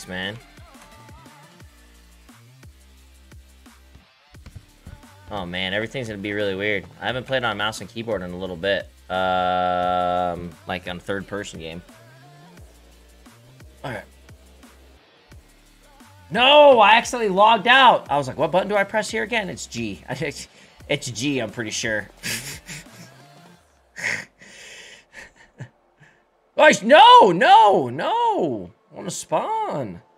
Nice, man. Oh man, everything's gonna be really weird. I haven't played on mouse and keyboard in a little bit. Like on a third-person game. Alright. No, I accidentally logged out. I was like, what button do I press here again? It's G. It's G, I'm pretty sure. Guys, no! I want to spawn.